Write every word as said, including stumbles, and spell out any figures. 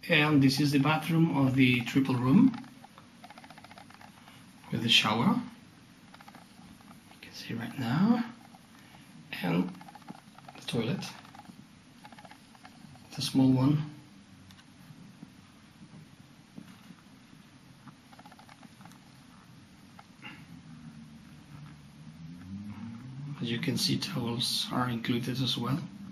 And this is the bathroom of the triple room with the shower. You can see right now. And the toilet. It's a small one. As you can see, towels are included as well.